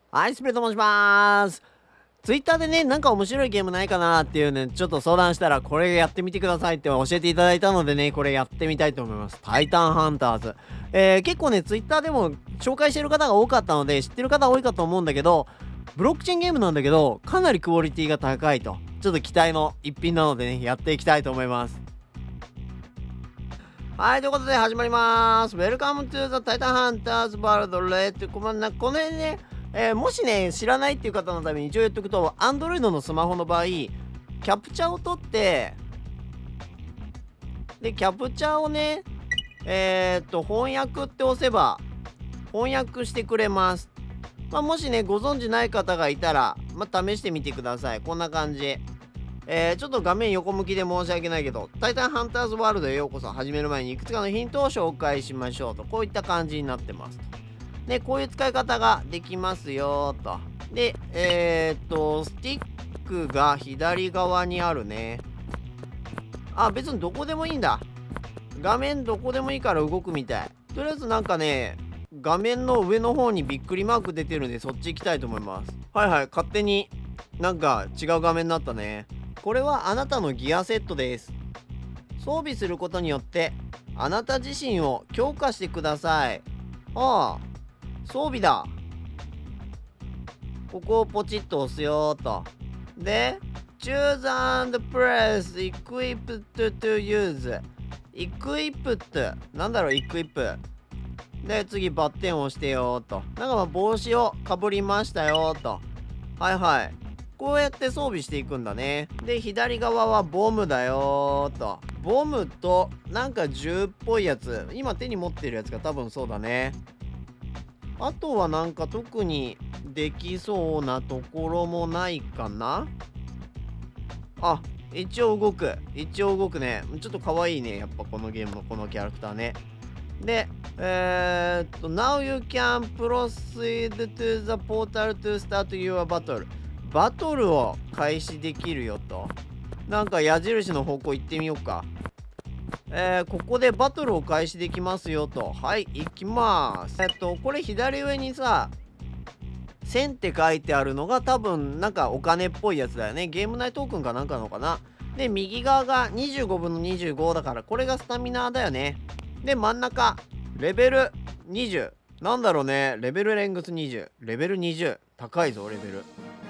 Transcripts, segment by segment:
はい、スプレと申します。ツイッターでね、なんか面白いゲームないかなっていうね、ちょっと相談したら、これやってみてくださいって教えていただいたのでね、これやってみたいと思います。タイタンハンターズ。結構ね、ツイッターでも紹介してる方が多かったので、知ってる方多いかと思うんだけど、ブロックチェーンゲームなんだけど、かなりクオリティが高いと。ちょっと期待の一品なのでね、やっていきたいと思います。はい、ということで始まります。Welcome to the Titan Hunters World Red。この辺ね、もしね、知らないっていう方のために一応言っとくと、Android のスマホの場合、キャプチャを取って、で、キャプチャをね、翻訳って押せば、翻訳してくれます。もしね、ご存知ない方がいたら、試してみてください。こんな感じ。ちょっと画面横向きで申し訳ないけど、タイタンハンターズワールドへようこそ。始める前にいくつかのヒントを紹介しましょうと。こういった感じになってますと。で、こういう使い方ができますよと。で、スティックが左側にあるね。あ、別にどこでもいいんだ。画面どこでもいいから動くみたい。とりあえずなんかね、画面の上の方にびっくりマーク出てるんで、そっち行きたいと思います。はいはい、勝手になんか違う画面になったね。これはあなたのギアセットです。装備することによってあなた自身を強化してください。ああ、装備だ。ここをポチッと押すよーと。で、Choose and press Equipped to use。Equipped。なんだろう、Equip。で、次バッテンを押してよーと。なんか帽子をかぶりましたよーと。はいはい。こうやって装備していくんだね。で、左側はボムだよーと。ボムと、なんか銃っぽいやつ。今手に持ってるやつが多分そうだね。あとはなんか特にできそうなところもないかな。あ、一応動く。一応動くね。ちょっと可愛いね。やっぱこのゲームのこのキャラクターね。で、Now you can proceed to the portal to start your battle。バトルを開始できるよと。なんか矢印の方向行ってみようか。ここでバトルを開始できますよと。はい、行きます。これ左上にさ、1000って書いてあるのが多分なんかお金っぽいやつだよね。ゲーム内トークンかなんかなのかな。で、右側が25分の25だから、これがスタミナだよね。で、真ん中、レベル20。なんだろうね。レベルレングス20。レベル20。高いぞ、レベル。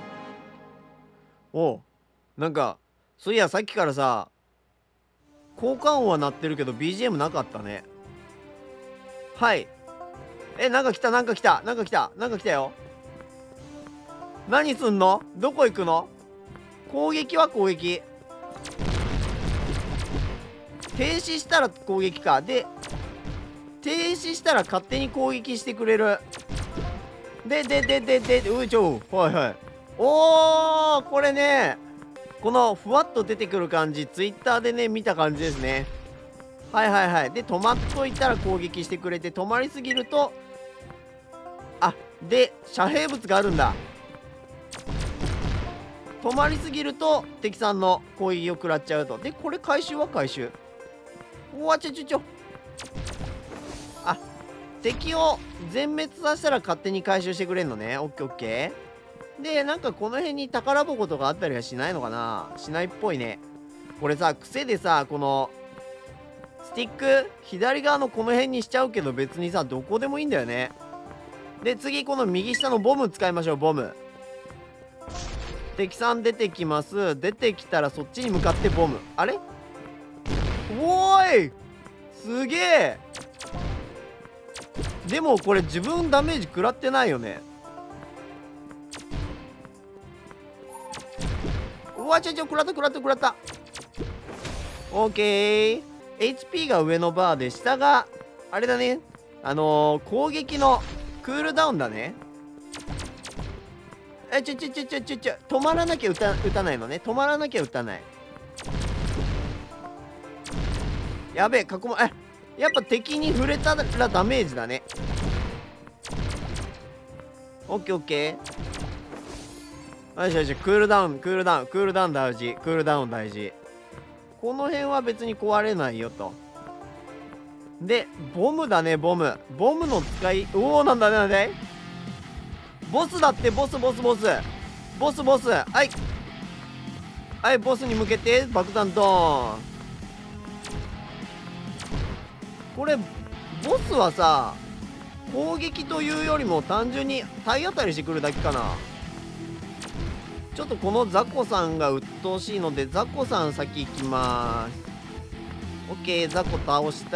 おう。なんか、そういや、さっきからさ、効果音は鳴ってるけど BGM なかったね。はい。なんか来た、なんか来た、なんか来た、なんか来たよ。何すんの？どこ行くの？攻撃は攻撃。停止したら攻撃か。で、停止したら勝手に攻撃してくれる。ういちょう。はいはい。おー、これね、このふわっと出てくる感じ、ツイッターでね、見た感じですね。はいはいはい。で、止まっといたら攻撃してくれて、止まりすぎると、あ、で、遮蔽物があるんだ。止まりすぎると、敵さんの攻撃を食らっちゃうと。で、これ回収は回収。うわ、ちょ。あ、敵を全滅させたら勝手に回収してくれんのね。オッケーオッケー。で、なんかこの辺に宝箱とかあったりはしないのかな？しないっぽいね。これさ、癖でさ、この、スティック、左側のこの辺にしちゃうけど別にさ、どこでもいいんだよね。で、次、この右下のボム使いましょう、ボム。敵さん出てきます。出てきたらそっちに向かってボム。あれ？おーい！すげえ！でもこれ自分ダメージ食らってないよね。うわ、食らった。オーケー。HP が上のバーで、下が、あれだね。攻撃のクールダウンだね。止まらなきゃ撃たないのね。止まらなきゃ撃たない。やべえ、囲ま、やっぱ敵に触れたらダメージだね。オッケーオッケー。よし、クールダウン大事。クールダウン大事。この辺は別に壊れないよと。で、ボムだね、ボムの使い、おお、なんだ。 ボスだって。ボスボスボスボスボス。はいはい、ボスに向けて爆弾ドーン。これボスはさ、攻撃というよりも単純に体当たりしてくるだけかな。ちょっとこのザコさんが鬱陶しいので、ザコさん先行きまーす。オッケー、ザコ倒した。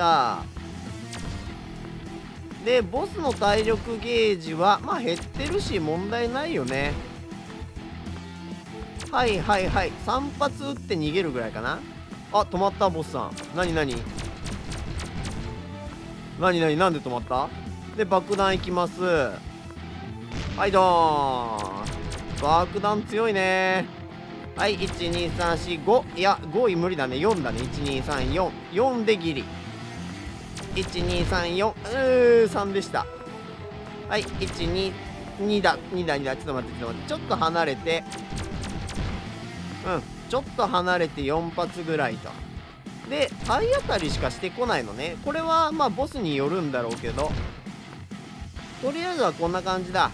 でボスの体力ゲージはまあ減ってるし問題ないよね。はいはいはい、3発撃って逃げるぐらいかな。あ、止まった。ボスさんなになになになに、なんで止まった。で爆弾いきます。はいドーン。爆弾強いね。はい、12345、いや5位無理だね。4だね。12344でギリ。1234、3でした。はい、122だ。2だ2だ。ちょっと待ってちょっと待って、ちょっと離れて、ちょっと離れて4発ぐらいと。で体当たりしかしてこないのね。これはまあボスによるんだろうけど、とりあえずはこんな感じだ。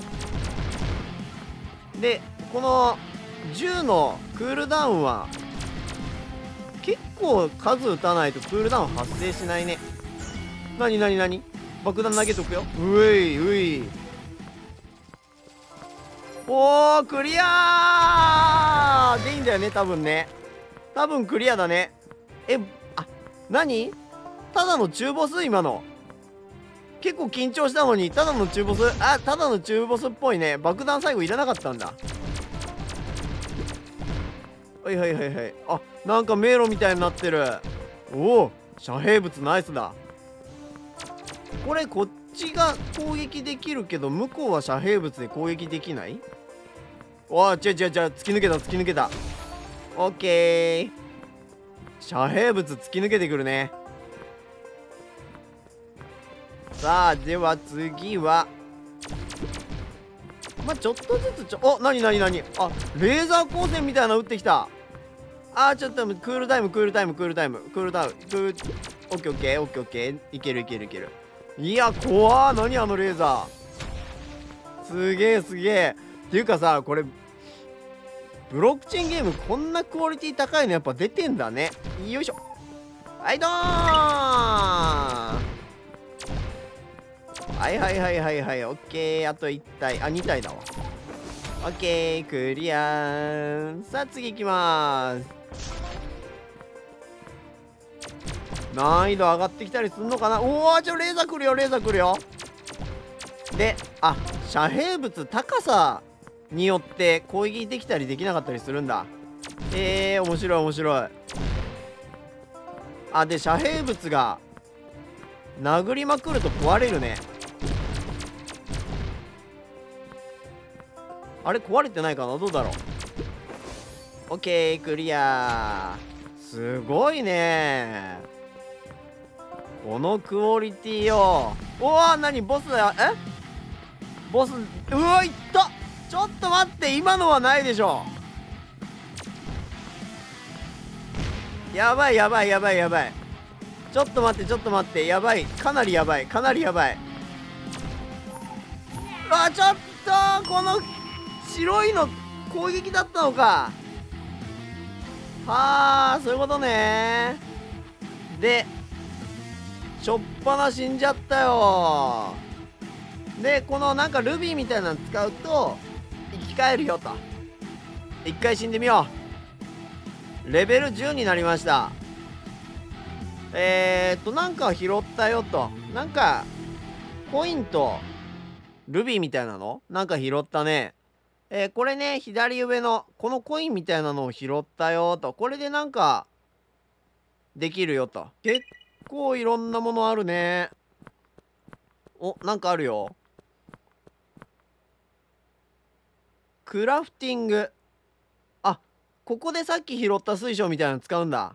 でこの銃のクールダウンは結構数撃たないとクールダウン発生しないね。なになになに、爆弾投げとくよ。ういうい。おー、クリアーでいいんだよね多分ね。多分クリアだね。あ、何、ただの中ボス。今の結構緊張したのにただの中ボス。あ、ただの中ボスっぽいね。爆弾最後いらなかったんだ。はいはいはいはい。あ、なんか迷路みたいになってる。おお、遮蔽物ナイスだ。これこっちが攻撃できるけど向こうは遮蔽物で攻撃できない。わあ、違う違う違う、突き抜けた突き抜けた。オッケー、遮蔽物突き抜けてくるね。さあでは次はまあちょっとずつお、なになになに、あ、レーザー光線みたいなの撃ってきた。あー、ちょっとクールタイムクールタイムクールタイムクールダウン。オッケーオッケーオッケーオッケー、いけるいけるいける。いや怖ー、何あのレーザー、すげえすげえ。っていうかさ、これブロックチェーンゲームこんなクオリティ高いのやっぱ出てんだね。よいしょ。はいどーん。はいはいはいはいはい、オッケー。あと1体、あ、2体だわ。オッケー、クリアー。さあ次行きまーす。難易度上がってきたりすんのかな。おお、レーザー来るよ、レーザー来るよ。で、あ、遮蔽物高さによって攻撃できたりできなかったりするんだ。面白い面白い。あ、で遮蔽物が殴りまくると壊れるね。あれ壊れてないかな、どうだろう。オッケー、クリアー。すごいねこのクオリティよ。おお、なにボスだよ。ボス、うわ、いった。ちょっと待って、今のはないでしょ。やばいやばいやばいやばい。ちょっと待ってちょっと待って、やばい、かなりやばいかなりやばい。あ、ちょっとこの白いの攻撃だったのか。はあ、そういうことね。でしょっぱな死んじゃったよ。でこのなんかルビーみたいなの使うと生き返るよと。一回死んでみよう。レベル10になりました。なんか拾ったよと。なんかコインとルビーみたいなのなんか拾ったね。これね、左上のこのコインみたいなのを拾ったよと。これでなんかできるよと。結構いろんなものあるね。お、なんかあるよ。クラフティング。あ、ここでさっき拾った水晶みたいなの使うんだ。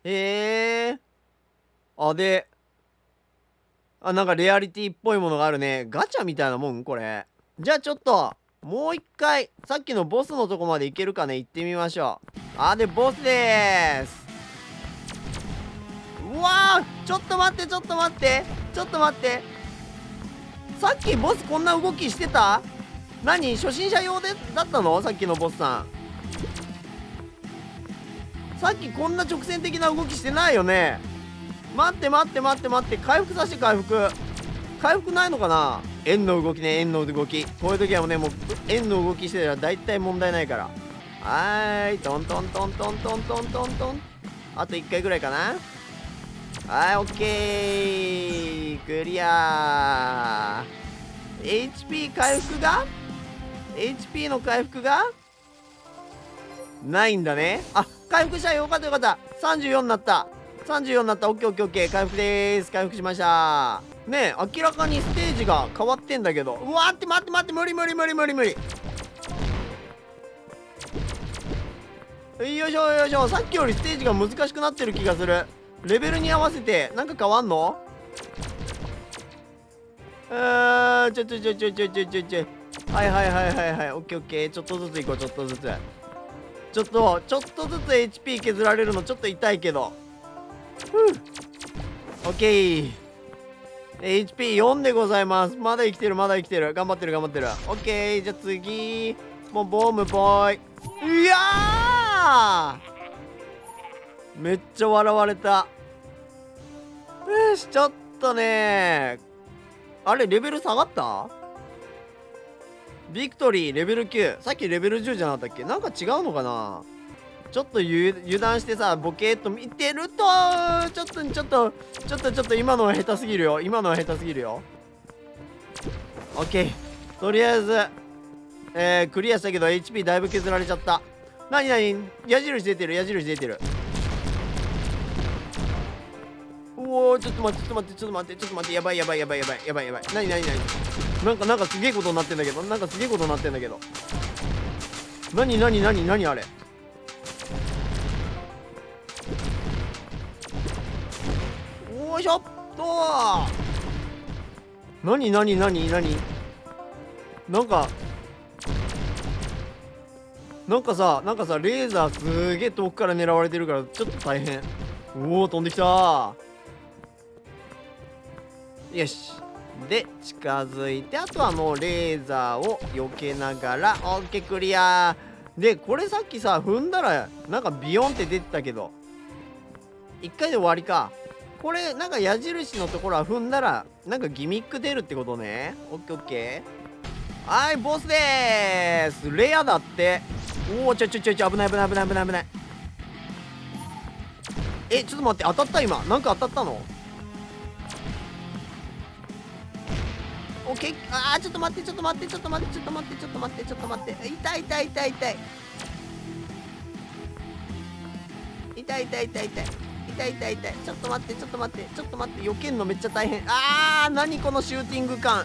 あ、で、あ、なんかレアリティっぽいものがあるね。ガチャみたいなもんこれ。じゃあちょっともう一回さっきのボスのとこまで行けるかね、行ってみましょう。あ、でボスでーす。うわー、ちょっと待ってちょっと待ってちょっと待って、さっきボスこんな動きしてた？ 何初心者用だったの？さっきのボスさん。さっきこんな直線的な動きしてないよね。待って待って待って待って、回復させて。回復ないのかな。円の動きね、円の動き。こういう時はね、もう円の動きしてたら大体問題ないから。はーい、トントントントントントントントン。あと1回ぐらいかな。はい、オッケー、クリアー。 HP 回復が HP の回復がないんだね。あ、回復した。よかったよかった。34になった。34になった。オッケーオッケーオッケー。回復でーす。回復しました。ねえ、明らかにステージが変わってんだけど。うわーって、待って待って、無理無理無理無理無理。よいしょよいしょ。さっきよりステージが難しくなってる気がする。レベルに合わせてなんか変わんの？ちょはいはいはいはいはい。オッケーオッケー。ちょっとずついこう。ちょっとずつ HP 削られるのちょっと痛いけど。オッケー。HP4 でございます。まだ生きてるまだ生きてる。頑張ってる頑張ってる。オッケー。じゃあ次もうボムボーイ。いやー、めっちゃ笑われた。よし、ちょっとね、あれレベル下がった？ビクトリーレベル9。さっきレベル10じゃなかったっけ？なんか違うのかな。ちょっと油断してさ、ボケーっと見てると、ちょっと今のは下手すぎるよ。今のは下手すぎるよ。オッケー。とりあえずクリアしたけど HP だいぶ削られちゃった。なになに、矢印出てる矢印出てる。おお、ちょっと待ってちょっと待ってちょっと待ってちょっと待って。やばいやばいやばいやばいやばいやばい。なになになに、なんかすげえことになってんだけど。なんかすげえことになってんだけど。なになになになにあれ。おいしょっとー。なになになになに、なんかさレーザーすげえ遠くから狙われてるからちょっと大変。おお、飛んできたー。よし。で近づいて、あとはもうレーザーを避けながら。オッケー、クリアー。でこれさっきさ踏んだらなんかビヨンって出てたけど1回で終わりか。これなんか矢印のところは踏んだらなんかギミック出るってことね。オッケーオッケー。はい、ボスでーす。レアだって。おお、ちょ危ない危ない危ない危ない危ない。ちょっと待って、当たった。今なんか当たったの？オッケー。あー、ちょっと待ってちょっと待ってちょっと待ってちょっと待ってちょっと待ってちょっと待って。痛い痛い痛い痛い痛い痛い痛い痛い痛い痛い痛い。ちょっと待ってちょっと待ってちょっと待って。避けんのめっちゃ大変。あー、何このシューティング感。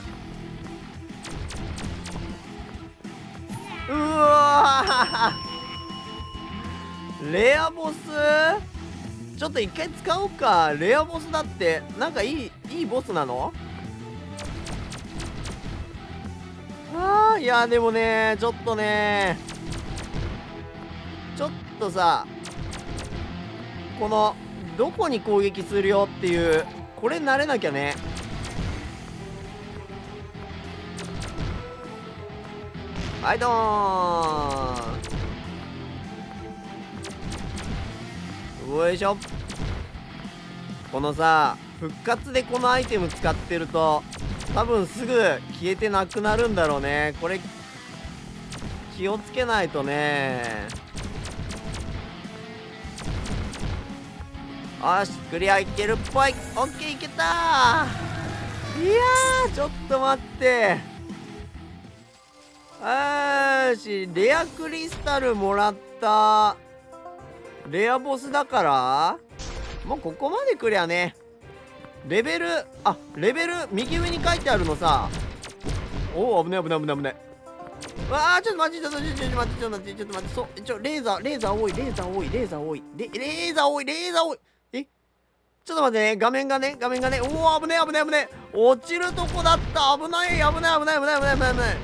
うわーレアボス、ちょっと一回使おうか。レアボスだって。なんかいいボスなの？あー、いやでもね、ちょっとね、ちょっとさ、このどこに攻撃するよっていう、これ慣れなきゃね。はいどーん。よいしょ。このさ復活でこのアイテム使ってると多分すぐ消えてなくなるんだろうね。これ気をつけないとね。よし、クリアいけるっぽい。オッケー、いけたー。いやー、ちょっと待って。よし、レアクリスタルもらった。レアボスだからもうここまでくりゃね。レベル右上に書いてあるのさ。おお、危ない危ない危ない危ない。わあ、ちょっと待ってちょっと待ってちょっと待ってちょっと待ってちょっと待って。レーザー多いレーザー多いレーザー多いレーザー多いレーザー多い。ちょっと待ってね。画面がね。おお、危ねえ危ねえ危ねえ。落ちるとこだった。危ない危ない危ない危ない危ない危ない危ない。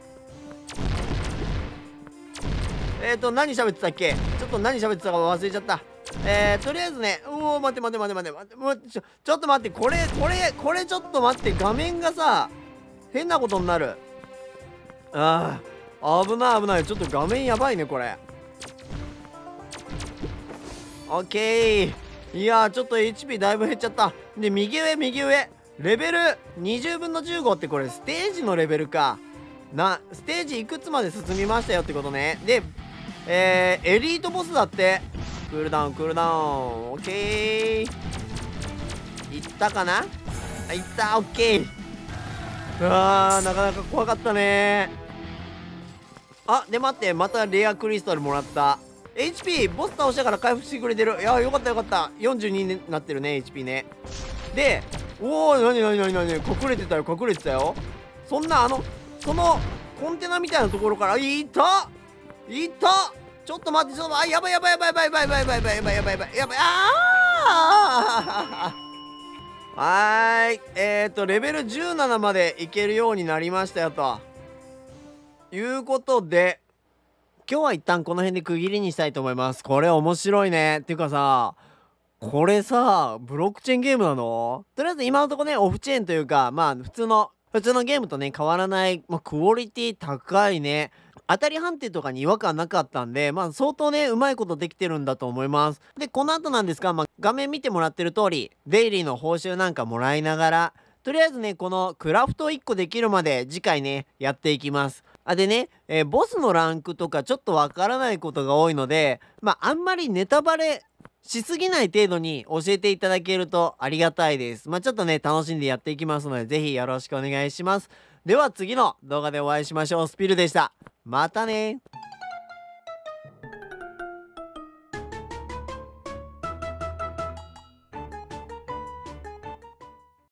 何喋ってたっけ。ちょっと何喋ってたか忘れちゃった。とりあえずね。おお、待って待って待って待って待って。ちょっと待って。これちょっと待って。画面がさ変なことになる。 ああ、危ない危ない。ちょっと画面やばいねこれ。オッケー。いやー、ちょっと HP だいぶ減っちゃった。で、右上右上、レベル20分の15ってこれステージのレベルか。ステージいくつまで進みましたよってことね。で、エリートボスだって。クールダウンクールダウン。オッケー。いったかな。あ、いった。オッケー。うわー、なかなか怖かったね。あ、で待って、またレアクリスタルもらった。 HP ボス倒したから回復してくれてる。いや、よかったよかった。42になってるね HP ね。で、おお、なになになになに、隠れてたよ隠れてたよ。そんなそのコンテナみたいなところから、いたいた。ちょっと待って、あ、やばいやばいやばいやばいやばいやばいやばいやばいやばいやばいやばい、あーはーい、レベル17までいけるようになりましたよということで、今日は一旦この辺で区切りにしたいと思います。これ面白いね。っていうかさ、これさ、ブロックチェーンゲームなの？とりあえず今のところね、オフチェーンというか、まあ普通のゲームとね、変わらない、まあ、クオリティ高いね。当たり判定とかに違和感なかったんで、まあ相当ね、うまいことできてるんだと思います。で、この後なんですが、まあ画面見てもらってる通り、デイリーの報酬なんかもらいながら、とりあえずね、このクラフト1個できるまで次回ね、やっていきます。でね、ボスのランクとかちょっとわからないことが多いので、まああんまりネタバレしすぎない程度に教えていただけるとありがたいです。まあちょっとね、楽しんでやっていきますので、ぜひよろしくお願いします。では次の動画でお会いしましょう。スピルでした。またね。